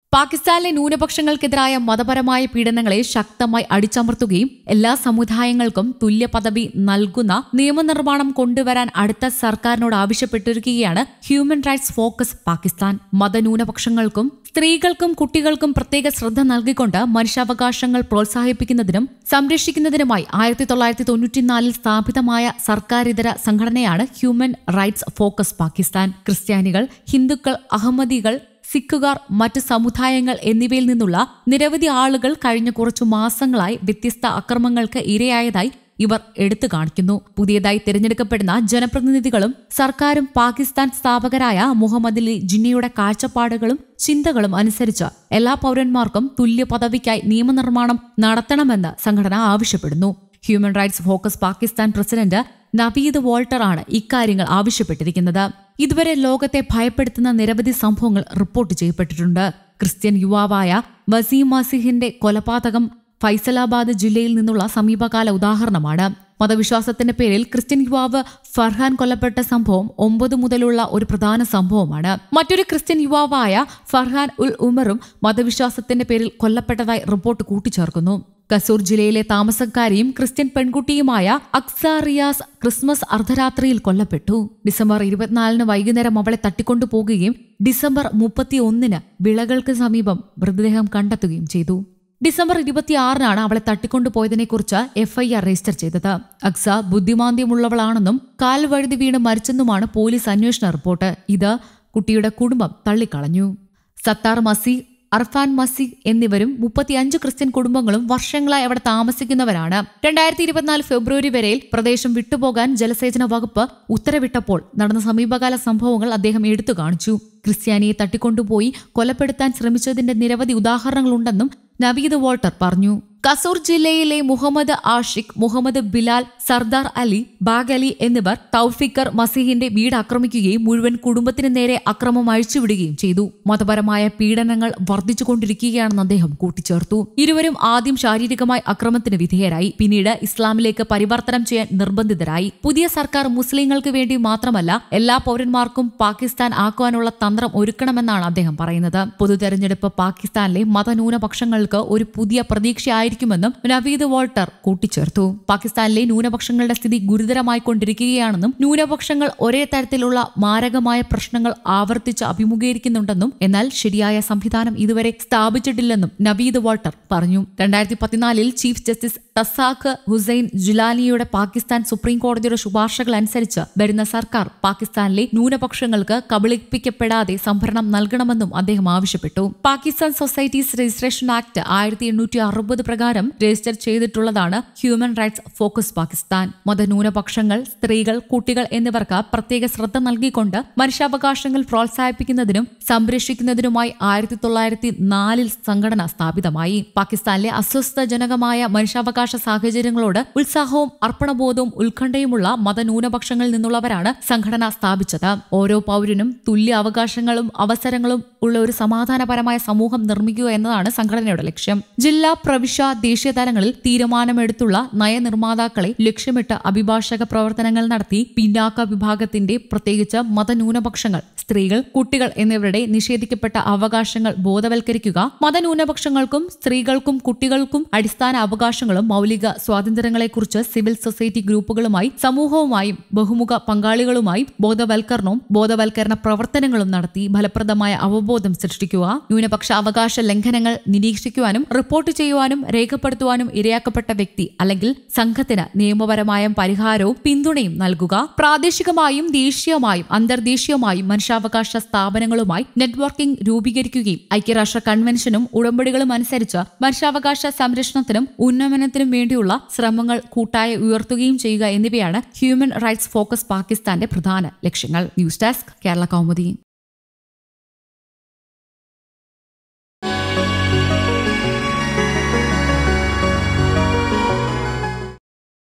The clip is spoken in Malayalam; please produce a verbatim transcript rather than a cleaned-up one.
പാകിസ്ഥാനിലെ ന്യൂനപക്ഷങ്ങൾക്കെതിരായ മതപരമായ പീഡനങ്ങളെ ശക്തമായി അടിച്ചമർത്തുകയും എല്ലാ സമുദായങ്ങൾക്കും തുല്യ പദവി നൽകുന്ന നിയമനിർമ്മാണം കൊണ്ടുവരാൻ അടുത്ത സർക്കാരിനോട് ആവശ്യപ്പെട്ടിരിക്കുകയാണ് ഹ്യൂമൻ റൈറ്റ്സ് ഫോക്കസ് പാകിസ്ഥാൻ. മതന്യൂനപക്ഷങ്ങൾക്കും സ്ത്രീകൾക്കും കുട്ടികൾക്കും പ്രത്യേക ശ്രദ്ധ നൽകിക്കൊണ്ട് മനുഷ്യാവകാശങ്ങൾ പ്രോത്സാഹിപ്പിക്കുന്നതിനും സംരക്ഷിക്കുന്നതിനുമായി ആയിരത്തി തൊള്ളായിരത്തി തൊണ്ണൂറ്റിനാലിൽ സ്ഥാപിതമായ സർക്കാരിതര സംഘടനയാണ് ഹ്യൂമൻ റൈറ്റ്സ് ഫോക്കസ് പാകിസ്ഥാൻ. ക്രിസ്ത്യാനികൾ, ഹിന്ദുക്കൾ, അഹമ്മദികൾ, സിഖുകാർ, മറ്റ് സമുദായങ്ങൾ എന്നിവയിൽ നിന്നുള്ള നിരവധി ആളുകൾ കഴിഞ്ഞ കുറച്ചു മാസങ്ങളായി വ്യത്യസ്ത അക്രമങ്ങൾക്ക് ഇരയായതായി ഇവർ എടുത്തു കാണിക്കുന്നു. പുതിയതായി തിരഞ്ഞെടുക്കപ്പെടുന്ന ജനപ്രതിനിധികളും സർക്കാരും പാകിസ്ഥാൻ സ്ഥാപകരായ മുഹമ്മദ് അലി ജിന്നയുടെ കാഴ്ചപ്പാടുകളും ചിന്തകളും അനുസരിച്ച് എല്ലാ പൗരന്മാർക്കും തുല്യ പദവിക്കായി നിയമനിർമ്മാണം നടത്തണമെന്ന് സംഘടന ആവശ്യപ്പെടുന്നു. Human Rights Focus Pakistan president Naveed Walter ആണ് ഇക്കാര്യങ്ങൾ ആവശ്യപ്പെട്ടിരിക്കുന്നത്. ഇതുവരെ ലോകത്തെ ഭയപ്പെടുത്തുന്ന നിരവധി സംഭവങ്ങൾ റിപ്പോർട്ട് ചെയ്യപ്പെട്ടിട്ടുണ്ട്. ക്രിസ്ത്യൻ യുവാവായ വസീം മസീഹിന്റെ കൊലപാതകം ഫൈസലാബാദ് ജില്ലയിൽ നിന്നുള്ള സമീപകാല ഉദാഹരണമാണ്. മതവിശ്വാസത്തിന്റെ പേരിൽ ക്രിസ്ത്യൻ യുവാവ് ഫർഹാൻ കൊല്ലപ്പെട്ട സംഭവം ഒമ്പത് മുതലുള്ള ഒരു പ്രധാന സംഭവമാണ്. മറ്റൊരു ക്രിസ്ത്യൻ യുവാവായ ഫർഹാൻ ഉൽ ഉമറും മതവിശ്വാസത്തിന്റെ പേരിൽ കൊല്ലപ്പെട്ടതായി റിപ്പോർട്ട് കൂട്ടിച്ചേർക്കുന്നു. കസൂർ ജില്ലയിലെ താമസക്കാരിയും ക്രിസ്ത്യൻ പെൺകുട്ടിയുമായ അക്സ റിയാസ് ക്രിസ്മസ് അർദ്ധരാത്രിയിൽ കൊല്ലപ്പെട്ടു. ഡിസംബർ ഇരുപത്തിനാലിന് വൈകുന്നേരം അവളെ തട്ടിക്കൊണ്ടുപോകുകയും ഡിസംബർ മുപ്പത്തിയൊന്നിന് വിളകൾക്ക് സമീപം മൃതദേഹം കണ്ടെത്തുകയും ചെയ്തു. ഡിസംബർ ഇരുപത്തിയാറിനാണ് അവളെ തട്ടിക്കൊണ്ടുപോയതിനെക്കുറിച്ച് എഫ്ഐആർ രജിസ്റ്റർ ചെയ്തത്. അക്സ ബുദ്ധിമാന്ദ്യമുള്ളവളാണെന്നും കാൽ വഴുതി വീണ് മരിച്ചെന്നുമാണ് പോലീസ് അന്വേഷണ റിപ്പോർട്ട്. ഇത് കുട്ടിയുടെ കുടുംബം തള്ളിക്കളഞ്ഞു. സത്താർ മസീഹ്, അർഫാൻ മസീഹ് എന്നിവരും മുപ്പത്തിയഞ്ച് ക്രിസ്ത്യൻ കുടുംബങ്ങളും വർഷങ്ങളായി അവിടെ താമസിക്കുന്നവരാണ്. രണ്ടായിരത്തി ഇരുപത്തിനാല് ഫെബ്രുവരി വരെയിൽ പ്രദേശം വിട്ടുപോകാൻ ജലസേചന വകുപ്പ് ഉത്തരവിട്ടപ്പോൾ നടന്ന സമീപകാല സംഭവങ്ങൾ അദ്ദേഹം എടുത്തു കാണിച്ചു. ക്രിസ്ത്യാനിയെ തട്ടിക്കൊണ്ടുപോയി കൊലപ്പെടുത്താൻ ശ്രമിച്ചതിന്റെ നിരവധി ഉദാഹരണങ്ങളുണ്ടെന്നും നവീദ് വോൾട്ടർ പറഞ്ഞു. കസൂർ ജില്ലയിലെ മുഹമ്മദ് ആഷിഖ്, മുഹമ്മദ് ബിലാൽ, സർദാർ അലി, ബാഗ് അലി എന്നിവർ തൗഫിക്കർ മസീഹിന്റെ വീട് ആക്രമിക്കുകയും മുഴുവൻ കുടുംബത്തിന് നേരെ അക്രമം അഴിച്ചുവിടുകയും ചെയ്തു. മതപരമായ പീഡനങ്ങൾ വർദ്ധിച്ചുകൊണ്ടിരിക്കുകയാണെന്ന് അദ്ദേഹം കൂട്ടിച്ചേർത്തു. ഇരുവരും ആദ്യം ശാരീരികമായി അക്രമത്തിന് വിധേയരായി, പിന്നീട് ഇസ്ലാമിലേക്ക് പരിവർത്തനം ചെയ്യാൻ നിർബന്ധിതരായി. പുതിയ സർക്കാർ മുസ്ലിങ്ങൾക്ക് വേണ്ടി മാത്രമല്ല എല്ലാ പൗരന്മാർക്കും പാകിസ്ഥാൻ ആക്കുവാനുള്ള തന്ത്രം ഒരുക്കണമെന്നാണ് അദ്ദേഹം പറയുന്നത്. പൊതു തെരഞ്ഞെടുപ്പ് പാകിസ്ഥാനിലെ മതന്യൂനപക്ഷങ്ങൾക്ക് ഒരു പുതിയ പ്രതീക്ഷയായിരിക്കുമെന്നും നവീദ് വോൾട്ടർ കൂട്ടിച്ചേർത്തു. പാകിസ്ഥാനിലെ ന്യൂനപക്ഷങ്ങളുടെ സ്ഥിതി ഗുരുതരമായിക്കൊണ്ടിരിക്കുകയാണെന്നും ന്യൂനപക്ഷങ്ങൾ ഒരേ തരത്തിലുള്ള മാരകമായ പ്രശ്നങ്ങൾ ആവർത്തിച്ച് അഭിമുഖീകരിക്കുന്നുണ്ടെന്നും എന്നാൽ ശരിയായ സംവിധാനം ഇതുവരെ സ്ഥാപിച്ചിട്ടില്ലെന്നും നവീദ് വോൾട്ടർ പറഞ്ഞു. രണ്ടായിരത്തി പതിനാലിൽ ചീഫ് ജസ്റ്റിസ് തസാഖ് ഹുസൈൻ ജുലാനിയുടെ പാകിസ്ഥാൻ സുപ്രീം കോടതിയുടെ ശുപാർശകൾ അനുസരിച്ച് വരുന്ന സർക്കാർ പാകിസ്ഥാനിലെ ന്യൂനപക്ഷങ്ങൾക്ക് കബളിപ്പിക്കപ്പെടാതെ സംഭരണം നൽകണമെന്നും അദ്ദേഹം ആവശ്യപ്പെട്ടു. പാകിസ്ഥാൻ സൊസൈറ്റീസ് രജിസ്ട്രേഷൻ ആക്ട് ആയിരത്തി എണ്ണൂറ്റി അറുപത് പ്രകാരം രജിസ്റ്റർ ചെയ്തിട്ടുള്ളതാണ് ഹ്യൂമൻ റൈറ്റ്സ് ഫോക്കസ് പാകിസ്ഥാൻ. മതന്യൂനപക്ഷങ്ങൾ, സ്ത്രീകൾ, കുട്ടികൾ എന്നിവർക്ക് പ്രത്യേക ശ്രദ്ധ നൽകിക്കൊണ്ട് മനുഷ്യാവകാശങ്ങൾ പ്രോത്സാഹിപ്പിക്കുന്നതിനും സംരക്ഷിക്കുന്നതിനുമായി ആയിരത്തി തൊള്ളായിരത്തി നാലിൽ സംഘടന സ്ഥാപിതമായി. പാകിസ്ഥാനിലെ അസ്വസ്ഥജനകമായ മനുഷ്യാവകാശ സാഹചര്യങ്ങളോട് ഉത്സാഹവും അർപ്പണബോധവും ഉത്കണ്ഠയുമുള്ള മതന്യൂനപക്ഷങ്ങളിൽ നിന്നുള്ളവരാണ് സംഘടന സ്ഥാപിച്ചത്. ഓരോ പൗരനും തുല്യ അവകാശങ്ങളും അവസരങ്ങളും ഉള്ള ഒരു സമാധാനപരമായ സമൂഹം നിർമ്മിക്കുക എന്നതാണ് സംഘടനയുടെ ലക്ഷ്യം. ജില്ലാ, പ്രവിശ്യ, ദേശീയ തലങ്ങളിൽ തീരുമാനമെടുത്തുള്ള നയനിർമ്മാതാക്കളെ ലക്ഷ്യമിട്ട് അഭിഭാഷക പ്രവർത്തനങ്ങൾ നടത്തി പിന്നാക്ക വിഭാഗത്തിന്റെ, പ്രത്യേകിച്ച് മതന്യൂനപക്ഷങ്ങൾ, സ്ത്രീകൾ, കുട്ടികൾ എന്നിവരുടെ നിഷേധിക്കപ്പെട്ട അവകാശങ്ങൾ ബോധവൽക്കരിക്കുക, മതന്യൂനപക്ഷങ്ങൾക്കും സ്ത്രീകൾക്കും കുട്ടികൾക്കും അടിസ്ഥാന അവകാശങ്ങളും മൗലിക സ്വാതന്ത്ര്യങ്ങളെക്കുറിച്ച് സിവിൽ സൊസൈറ്റി ഗ്രൂപ്പുകളുമായി, സമൂഹവുമായും ബഹുമുഖ പങ്കാളികളുമായും ബോധവൽക്കരണവും ബോധവൽക്കരണ പ്രവർത്തനങ്ങളും നടത്തി ഫലപ്രദമായ അവബോധം സൃഷ്ടിക്കുക, ന്യൂനപക്ഷ അവകാശ ലംഘനങ്ങൾ നിരീക്ഷിക്കുവാനും റിപ്പോർട്ട് ചെയ്യുവാനും രേഖപ്പെടുത്തുവാനും ഇരയാക്കപ്പെട്ട വ്യക്തി അല്ലെങ്കിൽ സംഘത്തിന് നിയമപരമായ പരിഹാരവും പിന്തുണയും നൽകുക, പ്രാദേശികമായും ദേശീയമായും അന്തർദേശീയമായും മനുഷ്യാവകാശ സ്ഥാപനങ്ങളുമായി നെറ്റ്വർക്കിംഗ് രൂപീകരിക്കുകയും ഐക്യരാഷ്ട്ര കൺവെൻഷനും ഉടമ്പടികളും അനുസരിച്ച് മനുഷ്യാവകാശ സംരക്ഷണത്തിനും ഉന്നമനത്തിനും വേണ്ടിയുള്ള ശ്രമങ്ങൾ കൂട്ടായി ഉയർത്തുകയും ചെയ്യുക എന്നിവയാണ് ഹ്യൂമൻ റൈറ്റ്സ് ഫോക്കസ് പാകിസ്ഥാന്റെ പ്രധാന ലക്ഷ്യങ്ങൾ. News desk, Kerala Kaumudi.